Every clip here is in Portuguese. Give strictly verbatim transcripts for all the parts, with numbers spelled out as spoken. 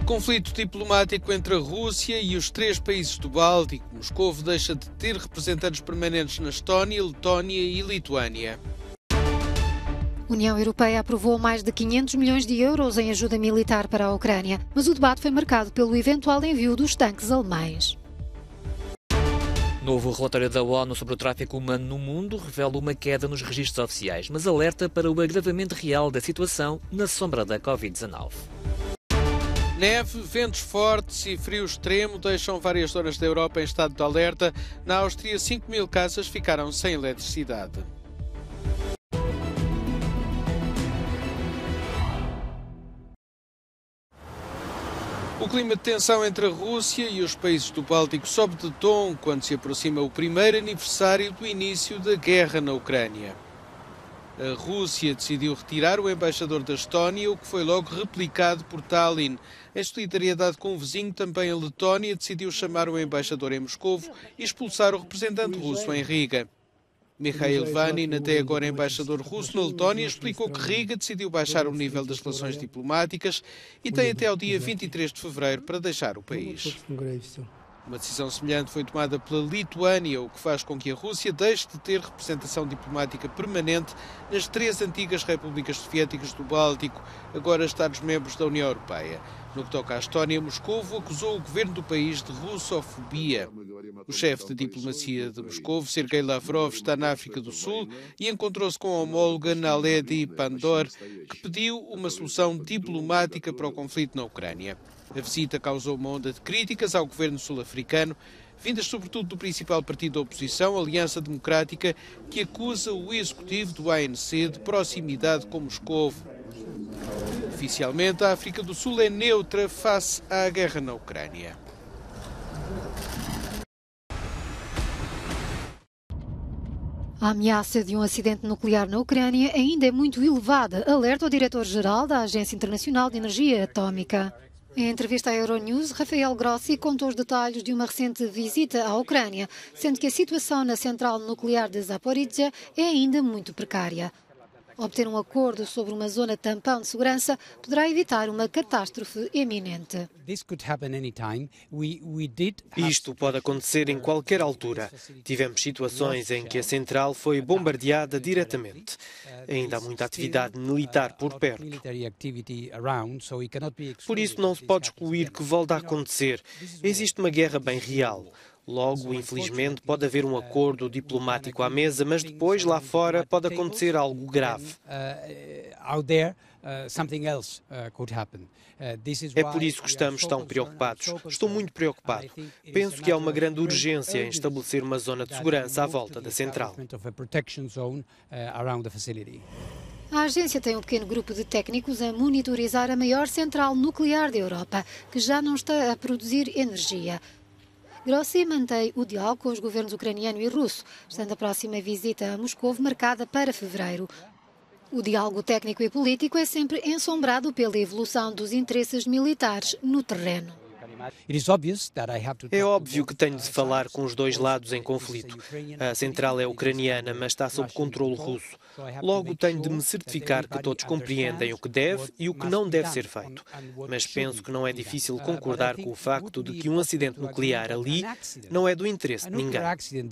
Conflito diplomático entre a Rússia e os três países do Báltico. Moscovo deixa de ter representantes permanentes na Estónia, Letónia e Lituânia. A União Europeia aprovou mais de quinhentos milhões de euros em ajuda militar para a Ucrânia, mas o debate foi marcado pelo eventual envio dos tanques alemães. Novo relatório da ONU sobre o tráfico humano no mundo revela uma queda nos registros oficiais, mas alerta para o agravamento real da situação na sombra da covid dezenove. Neve, ventos fortes e frio extremo deixam várias zonas da Europa em estado de alerta. Na Áustria, cinco mil casas ficaram sem eletricidade. O clima de tensão entre a Rússia e os países do Báltico sobe de tom quando se aproxima o primeiro aniversário do início da guerra na Ucrânia. A Rússia decidiu retirar o embaixador da Estónia, o que foi logo replicado por Tallinn. Em solidariedade com o vizinho, também a Letónia decidiu chamar o embaixador em Moscovo e expulsar o representante russo em Riga. Mikhail Vanin, até agora embaixador russo na Letónia, explicou que Riga decidiu baixar o nível das relações diplomáticas e tem até ao dia vinte e três de fevereiro para deixar o país. Uma decisão semelhante foi tomada pela Lituânia, o que faz com que a Rússia deixe de ter representação diplomática permanente nas três antigas repúblicas soviéticas do Báltico, agora Estados-membros da União Europeia. No que toca à Estónia, Moscovo acusou o governo do país de russofobia. O chefe de diplomacia de Moscovo, Sergei Lavrov, está na África do Sul e encontrou-se com a homóloga Naledi Pandor, que pediu uma solução diplomática para o conflito na Ucrânia. A visita causou uma onda de críticas ao governo sul-africano, vindas sobretudo do principal partido da oposição, a Aliança Democrática, que acusa o executivo do A N C de proximidade com Moscovo. Oficialmente, a África do Sul é neutra face à guerra na Ucrânia. A ameaça de um acidente nuclear na Ucrânia ainda é muito elevada, alerta o diretor-geral da Agência Internacional de Energia Atómica. Em entrevista à Euronews, Rafael Grossi contou os detalhes de uma recente visita à Ucrânia, sendo que a situação na central nuclear de Zaporizhzhia é ainda muito precária. Obter um acordo sobre uma zona tampão de segurança poderá evitar uma catástrofe iminente. Isto pode acontecer em qualquer altura. Tivemos situações em que a central foi bombardeada diretamente. Ainda há muita atividade militar por perto. Por isso não se pode excluir que volte a acontecer. Existe uma guerra bem real. Logo, infelizmente, pode haver um acordo diplomático à mesa, mas depois, lá fora, pode acontecer algo grave. É por isso que estamos tão preocupados. Estou muito preocupado. Penso que há uma grande urgência em estabelecer uma zona de segurança à volta da central. A agência tem um pequeno grupo de técnicos a monitorizar a maior central nuclear da Europa, que já não está a produzir energia. Grossi mantém o diálogo com os governos ucraniano e russo, estando a próxima visita a Moscovo marcada para fevereiro. O diálogo técnico e político é sempre ensombrado pela evolução dos interesses militares no terreno. É óbvio que tenho de falar com os dois lados em conflito. A central é ucraniana, mas está sob controle russo. Logo, tenho de me certificar que todos compreendem o que deve e o que não deve ser feito. Mas penso que não é difícil concordar com o facto de que um acidente nuclear ali não é do interesse de ninguém.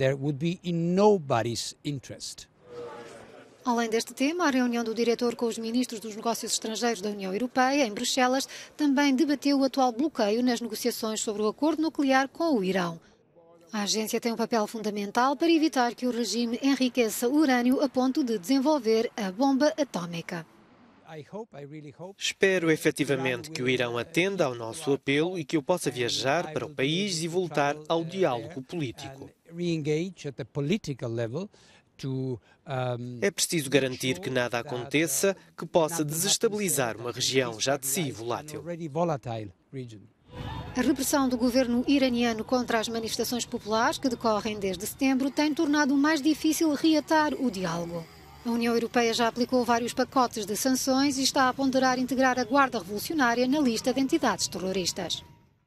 Além deste tema, a reunião do diretor com os ministros dos negócios estrangeiros da União Europeia, em Bruxelas, também debateu o atual bloqueio nas negociações sobre o acordo nuclear com o Irão. A agência tem um papel fundamental para evitar que o regime enriqueça urânio a ponto de desenvolver a bomba atómica. Espero efetivamente que o Irão atenda ao nosso apelo e que eu possa viajar para o país e voltar ao diálogo político. É preciso garantir que nada aconteça que possa desestabilizar uma região já de si volátil. A repressão do governo iraniano contra as manifestações populares, que decorrem desde setembro, tem tornado mais difícil reatar o diálogo. A União Europeia já aplicou vários pacotes de sanções e está a ponderar integrar a Guarda Revolucionária na lista de entidades terroristas.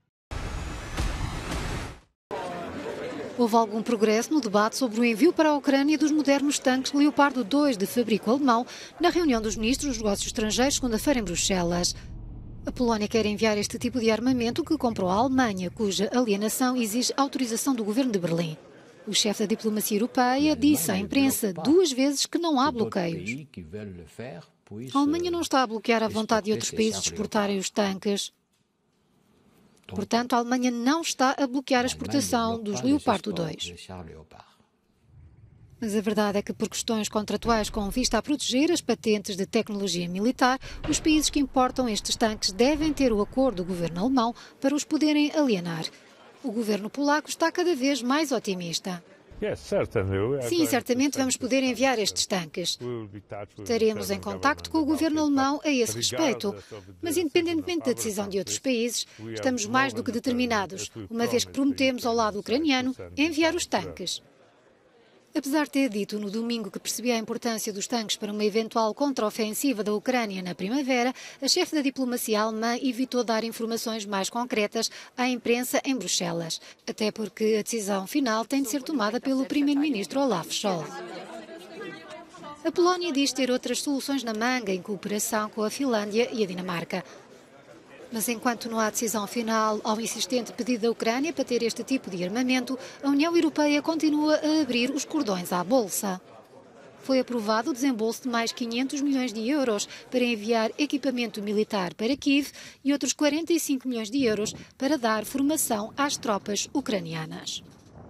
Houve algum progresso no debate sobre o envio para a Ucrânia dos modernos tanques Leopardo dois de fabrico alemão na reunião dos ministros dos negócios estrangeiros segunda-feira em Bruxelas. A Polónia quer enviar este tipo de armamento que comprou à Alemanha, cuja alienação exige autorização do governo de Berlim. O chefe da diplomacia europeia disse à imprensa duas vezes que não há bloqueios. A Alemanha não está a bloquear a vontade de outros países de exportarem os tanques. Portanto, a Alemanha não está a bloquear a exportação dos Leopardo dois. Mas a verdade é que, por questões contratuais com vista a proteger as patentes de tecnologia militar, os países que importam estes tanques devem ter o acordo do governo alemão para os poderem alienar. O governo polaco está cada vez mais otimista. Sim, certamente vamos poder enviar estes tanques. Estaremos em contacto com o governo alemão a esse respeito. Mas, independentemente da decisão de outros países, estamos mais do que determinados, uma vez que prometemos ao lado ucraniano enviar os tanques. Apesar de ter dito no domingo que percebia a importância dos tanques para uma eventual contraofensiva da Ucrânia na primavera, a chefe da diplomacia alemã evitou dar informações mais concretas à imprensa em Bruxelas, até porque a decisão final tem de ser tomada pelo primeiro-ministro Olaf Scholz. A Polónia diz ter outras soluções na manga em cooperação com a Finlândia e a Dinamarca. Mas enquanto não há decisão final ao insistente pedido da Ucrânia para ter este tipo de armamento, a União Europeia continua a abrir os cordões à Bolsa. Foi aprovado o desembolso de mais quinhentos milhões de euros para enviar equipamento militar para Kiev e outros quarenta e cinco milhões de euros para dar formação às tropas ucranianas.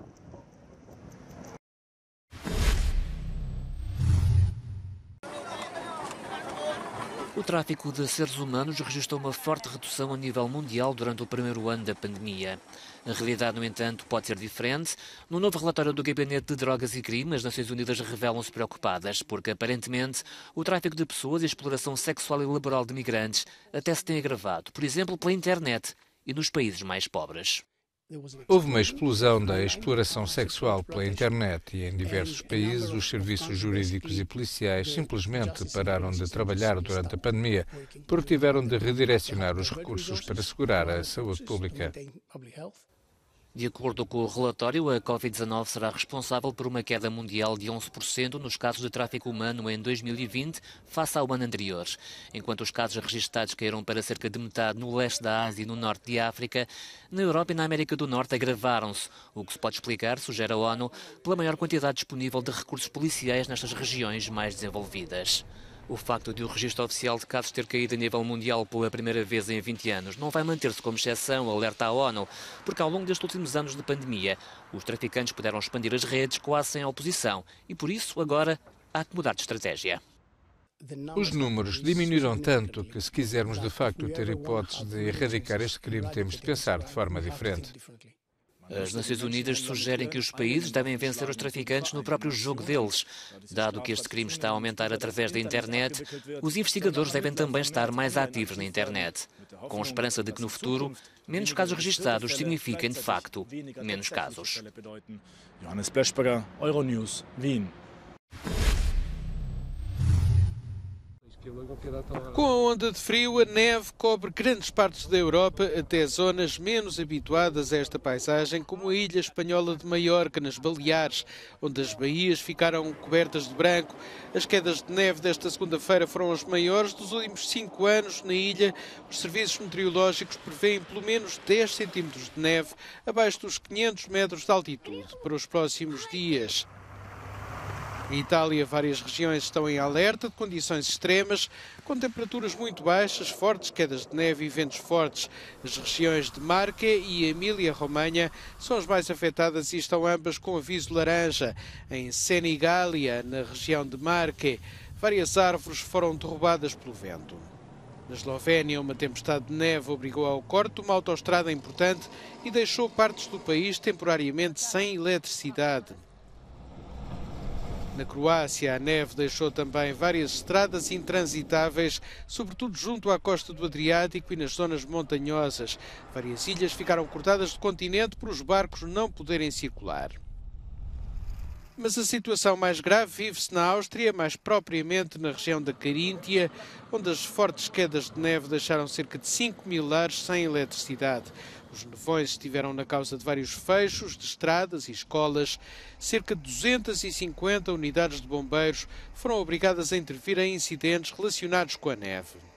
O tráfico de seres humanos registrou uma forte redução a nível mundial durante o primeiro ano da pandemia. A realidade, no entanto, pode ser diferente. No novo relatório do Gabinete de Drogas e Crime, as Nações Unidas revelam-se preocupadas, porque, aparentemente, o tráfico de pessoas e a exploração sexual e laboral de migrantes até se tem agravado, por exemplo, pela internet e nos países mais pobres. Houve uma explosão da exploração sexual pela internet e em diversos países os serviços jurídicos e policiais simplesmente pararam de trabalhar durante a pandemia porque tiveram de redirecionar os recursos para assegurar a saúde pública. De acordo com o relatório, a covid dezanove será responsável por uma queda mundial de onze por cento nos casos de tráfico humano em dois mil e vinte, face ao ano anterior. Enquanto os casos registados caíram para cerca de metade no leste da Ásia e no norte de África, na Europa e na América do Norte agravaram-se, o que se pode explicar, sugere a ONU, pela maior quantidade disponível de recursos policiais nestas regiões mais desenvolvidas. O facto de o registro oficial de casos ter caído a nível mundial pela primeira vez em vinte anos não vai manter-se como exceção, alerta a ONU, porque ao longo destes últimos anos de pandemia, os traficantes puderam expandir as redes quase sem oposição e, por isso, agora há que mudar de estratégia. Os números diminuíram tanto que, se quisermos de facto ter hipóteses de erradicar este crime, temos de pensar de forma diferente. As Nações Unidas sugerem que os países devem vencer os traficantes no próprio jogo deles. Dado que este crime está a aumentar através da internet, os investigadores devem também estar mais ativos na internet, com a esperança de que no futuro, menos casos registados signifiquem, de facto, menos casos. Johannes Blechberger, Euronews, Wien. Com a onda de frio, a neve cobre grandes partes da Europa, até zonas menos habituadas a esta paisagem, como a ilha espanhola de Maiorca, nas Baleares, onde as baías ficaram cobertas de branco. As quedas de neve desta segunda-feira foram as maiores dos últimos cinco anos na ilha. Os serviços meteorológicos prevêem pelo menos dez centímetros de neve, abaixo dos quinhentos metros de altitude, para os próximos dias. Em Itália, várias regiões estão em alerta de condições extremas, com temperaturas muito baixas, fortes quedas de neve e ventos fortes. As regiões de Marche e Emília-Romanha são as mais afetadas e estão ambas com aviso laranja. Em Senigália, na região de Marche, várias árvores foram derrubadas pelo vento. Na Eslovénia, uma tempestade de neve obrigou ao corte de uma autoestrada importante e deixou partes do país temporariamente sem eletricidade. Na Croácia, a neve deixou também várias estradas intransitáveis, sobretudo junto à costa do Adriático e nas zonas montanhosas. Várias ilhas ficaram cortadas do continente por os barcos não poderem circular. Mas a situação mais grave vive-se na Áustria, mais propriamente na região da Caríntia, onde as fortes quedas de neve deixaram cerca de cinco mil lares sem eletricidade. Os nevões estiveram na causa de vários fechos de estradas e escolas. Cerca de duzentas e cinquenta unidades de bombeiros foram obrigadas a intervir em incidentes relacionados com a neve.